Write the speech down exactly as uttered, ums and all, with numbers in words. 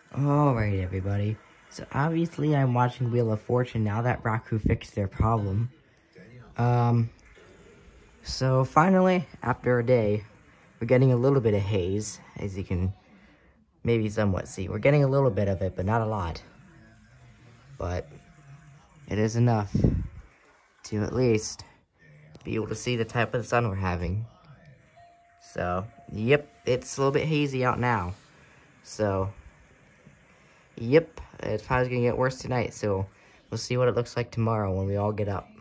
Alright, everybody. So obviously I'm watching Wheel of Fortune now that Raku fixed their problem. Um, so finally, after a day, we're getting a little bit of haze, as you can maybe somewhat see. We're getting a little bit of it, but not a lot. But it is enough to at least be able to see the type of sun we're having. So, yep, it's a little bit hazy out now. So, yep, it's probably gonna get worse tonight, so we'll see what it looks like tomorrow when we all get up.